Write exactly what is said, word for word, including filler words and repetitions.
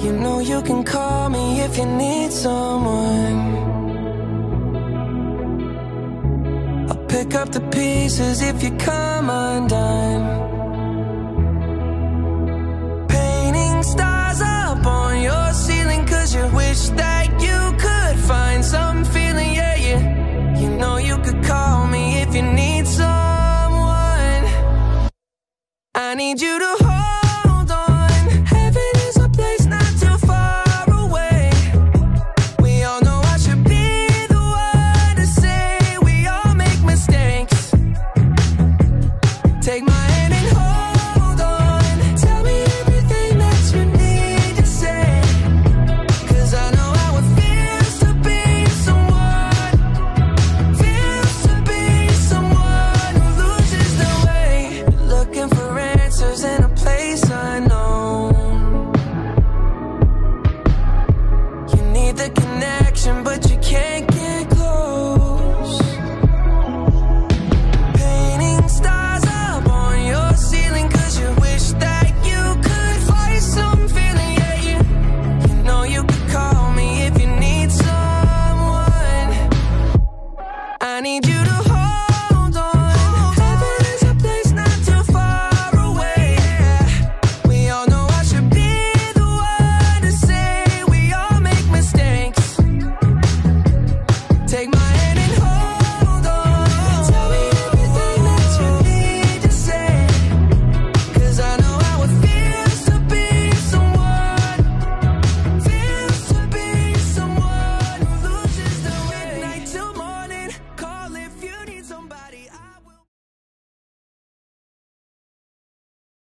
You know you can call me if you need someone. I'll pick up the pieces if you come undone. Painting stars up on your ceiling, cause you wish that you could find some feeling, yeah, yeah. You know you could call me if you need someone. I need you to